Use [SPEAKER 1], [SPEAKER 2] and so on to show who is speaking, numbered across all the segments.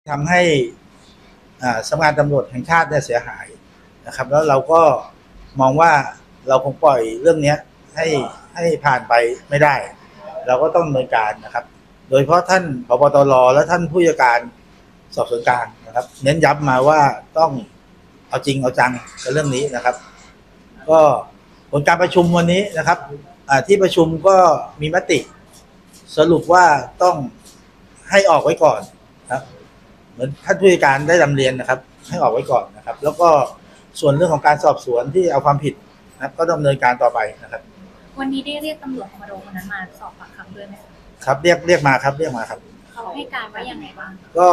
[SPEAKER 1] ทำให้สำนักงานตำรวจแห่งชาติเนี่ยเสียหายนะครับแล้วเราก็มองว่าเราคงปล่อยเรื่องนี้ให้ผ่านไปไม่ได้เราก็ต้องดำเนินการนะครับโดยเฉพาะท่านผบ.ตร.และท่านผู้จัดการสอบสวนกลางนะครับเน้นย้ำมาว่าต้องเอาจริงเอาจังกับเรื่องนี้นะครับก็ผลการประชุมวันนี้นะครับที่ประชุมก็มีมติสรุปว่าต้องให้ออกไว้ก่อนครับเหมือนท่านผู้จัดการได้นำเรียนนะครับให้ออกไว้ก่อนนะครับแล้วก็ส่วนเรื่องของการสอบสวนที่เอาความผิดนะครับก็ดำเนินการต่อไปนะครับ
[SPEAKER 2] วันนี้ได้เรียกตำรวจคอมโดคนนั้นมาสอบปากคำด้วยไหม
[SPEAKER 1] ครับเรียกมาครับ
[SPEAKER 2] เขาให้การว่ายังไงบ้าง
[SPEAKER 1] ก็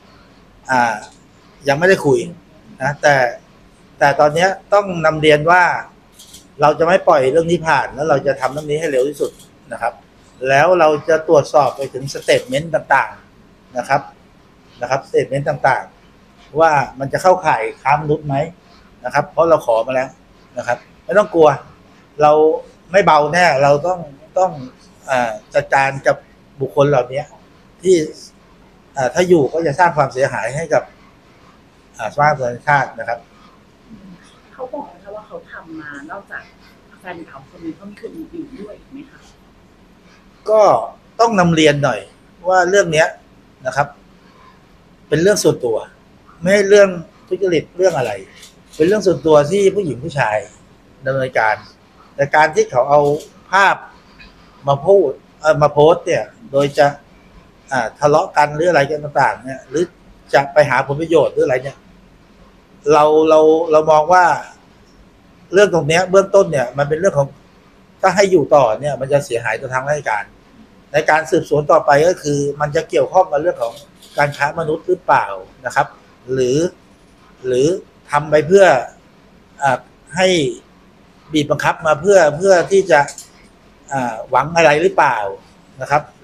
[SPEAKER 1] ยังไม่ได้คุยนะแต่ตอนนี้ต้องนำเรียนว่าเราจะไม่ปล่อยเรื่องนี้ผ่านแล้วเราจะทำเรื่องนี้ให้เร็วที่สุดนะครับแล้วเราจะตรวจสอบไปถึงสเตทเมนต์ต่างๆนะครับสเตทเมนต์ต่างๆว่ามันจะเข้าข่ายค้ามนุษย์ไหมนะครับเพราะเราขอมาแล้วนะครับไม่ต้องกลัวเราไม่เบาแน่เราต้องจัดการกับบุคคลเหล่านี้ที่ถ้าอยู่ก็จะสร้างความเสียหายให้กับสภาพประชาตินะครับ
[SPEAKER 3] เขาบอกนะคะว่าเขาทำมานอกจากแฟนเก่าคนนี้เขามีคนอื่นด้วยไหมคะ
[SPEAKER 1] ก็ต้องนำเรียนหน่อยว่าเรื่องนี้นะครับเป็นเรื่องส่วนตัวไม่ใช่เรื่องทุจริตเรื่องอะไรเป็นเรื่องส่วนตัวที่ผู้หญิงผู้ชายดำเนินการแต่การที่เขาเอาภาพมาพูดมาโพสต์เนี่ยโดยจะทะเลาะกันหรืออะไรกันต่างๆเนี่ยหรือจะไปหาผลประโยชน์หรืออะไรเนี่ยเรามองว่าเรื่องตรงนี้เบื้องต้นเนี่ยมันเป็นเรื่องของถ้าให้อยู่ต่อเนี่ยมันจะเสียหายต่อทางราชการในการสืบสวนต่อไปก็คือมันจะเกี่ยวข้องกับเรื่องของการค้ามนุษย์หรือเปล่านะครับหรือทำไปเพื่อให้บีบบังคับมาเพื่อที่จะหวังอะไรหรือเปล่านะครับห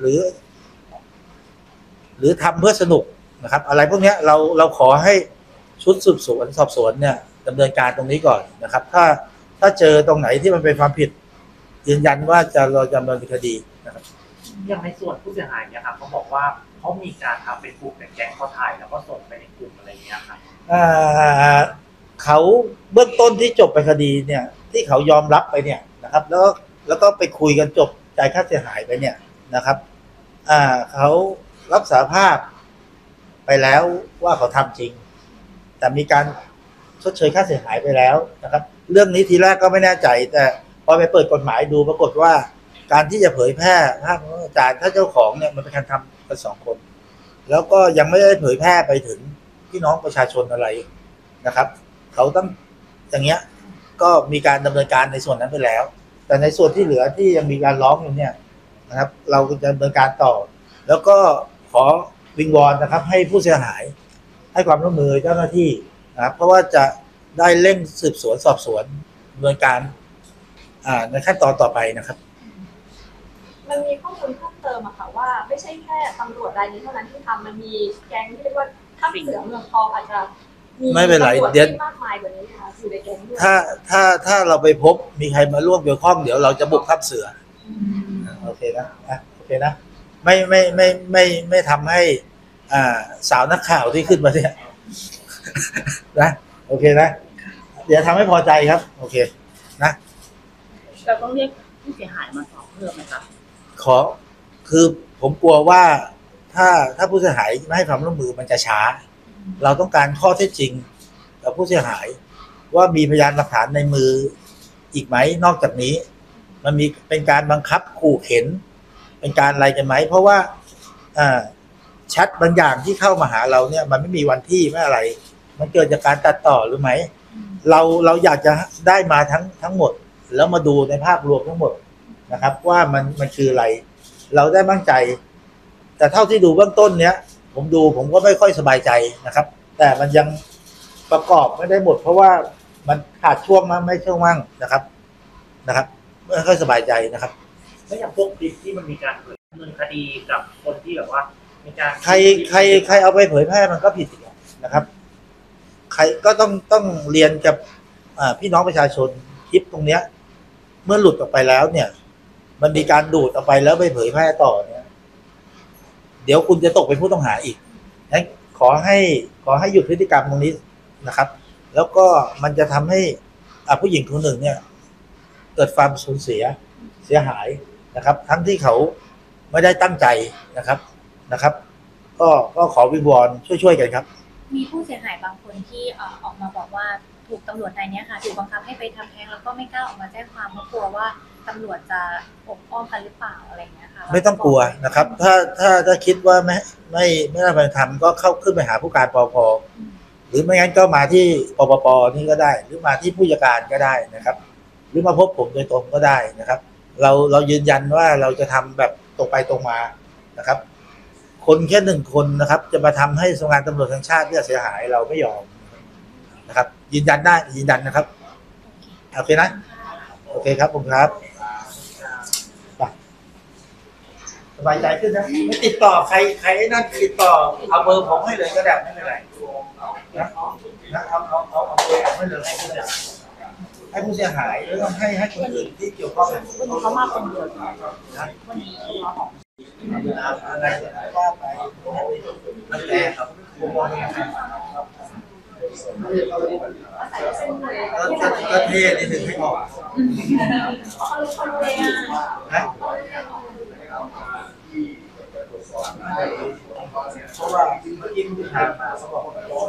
[SPEAKER 1] รือทำเพื่อสนุกนะครับอะไรพวกนี้เราขอให้ชุดสืบสวนสอบสวนเนี่ยดำเนินการตรงนี้ก่อนนะครับถ้าเจอตรงไหนที่มันเป็นความผิดยืนยันว่าเราจะดำเนินคดีนะครับ
[SPEAKER 4] อย่างในส่วนผู้เสียหายเนี่ยครับเขาบอกว่าเขามีการทำเป็นกลุ่มเป็นแก๊งเขาถ่ายแล้วก็ส่งไปในกลุ่มอะไรเงี้ยครับ
[SPEAKER 1] เขาเบื้องต้นที่จบไปคดีเนี่ยที่เขายอมรับไปเนี่ยนะครับแล้วก็ไปคุยกันจบจ่ายค่าเสียหายไปเนี่ยนะครับเขารับสารภาพไปแล้วว่าเขาทำจริงแต่มีการชดเชยค่าเสียหายไปแล้วนะครับเรื่องนี้ทีแรกก็ไม่แน่ใจแต่พอไปเปิดกฎหมายดูปรากฏว่าการที่จะเผยแพร่ภาพของอาจารย์ถ้าเจ้าของเนี่ยมันเป็นการทำกัน2 คนแล้วก็ยังไม่ได้เผยแพร่ไปถึงพี่น้องประชาชนอะไรนะครับเขาต้องอย่างเงี้ยก็มีการดำเนินการในส่วนนั้นไปแล้วแต่ในส่วนที่เหลือที่ยังมีการร้องอยู่เนี่ยนะครับเราจะดำเนินการต่อแล้วก็ขอวิงวอนนะครับให้ผู้เสียหายให้ความร่วมมือเจ้าหน้าที่นะครับเพราะว่าจะได้เร่งสืบสวนสอบสวนดำเนินการในขั้นตอนต่อไปนะครับ
[SPEAKER 5] มันมีข้อมูลเพิ่มเติมอะค่ะว่าไม่ใช่แค่ตำรวจรายนี้เท่านั้นที่ทำมันมีแก๊งที่เรียกว่าทัพเสือเมืองทองอาจจะมี
[SPEAKER 1] ไม่เป็นไร
[SPEAKER 5] เดี๋ยวมากมายกว่านี้นะคะอยู่ในแก๊งด้วย
[SPEAKER 1] ถ้าเราไปพบมีใครมาร่วมเกี่ยวข้องเดี๋ยวเราจะบุกทัพเสือโอเคนะโอเคนะไม่ทำให้สาวนักข่าวที่ขึ้นมาเนี่ยนะโอเคนะเดี๋ยวทำให้พอใจครับโอเคนะ
[SPEAKER 3] เราต้องเรียกผู้เสียหายมาสอบเพิ่มไหมคะ
[SPEAKER 1] คือผมกลัวว่าถ้าผู้เสียหายไม่ให้ความร่วมมือมันจะช้าเราต้องการข้อเท็จจริงกับผู้เสียหายว่ามีพยานหลักฐานในมืออีกไหมนอกจากนี้มันมีเป็นการบังคับขู่เข็นเป็นการอะไรกันไหมเพราะว่าแชทบางอย่างที่เข้ามาหาเราเนี่ยมันไม่มีวันที่ไม่อะไรมันเกิดจากการตัดต่อหรือไหมเราอยากจะได้มาทั้งหมดแล้วมาดูในภาพรวมทั้งหมดนะครับว่ามันคืออะไรเราได้มั่นใจแต่เท่าที่ดูเบื้องต้นเนี้ยผมก็ไม่ค่อยสบายใจนะครับแต่มันยังประกอบไม่ได้หมดเพราะว่ามันขาดช่วงมั้งไม่ช่วงมั่งนะครับไม่ค่อยสบายใจนะครับ
[SPEAKER 4] แล้วอย่างพวกคลิปที่มันมีการเผยดำเนินคดีกับคนที่แบบว่ามีการ
[SPEAKER 1] ใครเอาไปเผยแพร่มันก็ผิดอีกนะครับใครก็ต้องเรียนกับพี่น้องประชาชนคลิปตรงเนี้ยเมื่อหลุดออกไปแล้วเนี่ยมันมีการดูดออกไปแล้วไปเผยแพร่ต่อเนี่ยเดี๋ยวคุณจะตกเป็นผู้ต้องหาอีกขอให้หยุดพฤติกรรมตรงนี้นะครับ แล้วก็มันจะทำให้ผู้หญิงคนหนึ่งเนี่ยเกิดความสูญเสียหายนะครับ ทั้งที่เขาไม่ได้ตั้งใจนะครับ ก็ขอวิงวอนช่วยกันครับ
[SPEAKER 2] มีผู้เสียหายบางคนที่ออกมาบอกว่าถูกตำรวจนายนี้ค่ะถูกบังคับให้ไปทำแท้งแล้วก็ไม่กล้าออกมาแจ้งความเพราะกลัวว่าตำรวจจะปกป้องกันหรือเปล่าอะไรอย่างเงี้ยค่ะ
[SPEAKER 1] ไม่ต้องกลัวนะครับ ถ้าคิดว่าไม่ได้ไปทำก็เข้าขึ้นไปหาผู้การปภหรือไม่งั้นก็มาที่ปปนี่ก็ได้ หรือมาที่ผู้จัดการก็ได้นะครับ หรือมาพบผมโดยตรงก็ได้นะครับ เรายืนยันว่าเราจะทำแบบตรงไปตรงมานะครับ คนแค่1 คนนะครับ จะมาทำให้สำนักงานตำรวจแห่งชาติเนี่ยเสียหายเราไม่ยอมนะครับ ยืนยันนะครับโอเคนะโอเคครับผมครับไปสบายใจขึ้นนะไม่ติดต่อใครนั่นติดต่อเอาเบอร์ผมให้เลยก็ได้ไม่เป็นไรนะเอาเบอร์ผมให้เลยให้ผู้เสียหายแล้วก็ให้คนอื่นที่เกี่ยวข้อง
[SPEAKER 3] วันนี้เขามาคนเดียว
[SPEAKER 1] นะ
[SPEAKER 3] วันนี้เขามาของ
[SPEAKER 1] อะไรว่าไปมันแต่ครับผมมองอย่างนั้นก็เท่นิดนึงให้ออกนะเพราะว่าเมื่อกี้ผู้ชายมาเขาบอก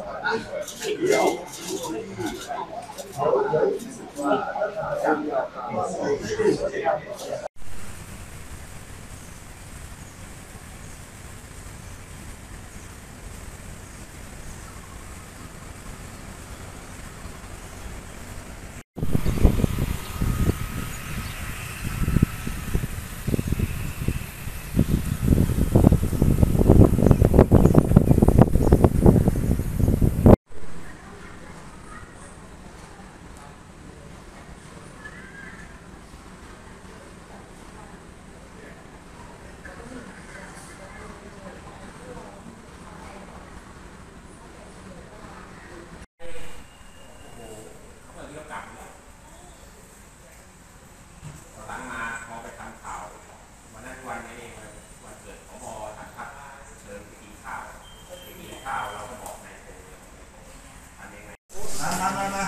[SPEAKER 1] มา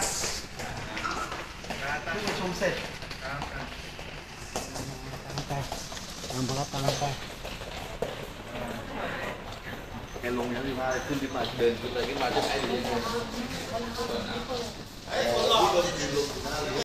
[SPEAKER 1] ที่ประชุมเสร็จ
[SPEAKER 6] แกลงยังไม่มาขึ้นที่มาเดินขึ้นไปขึ้นมาจะไอ้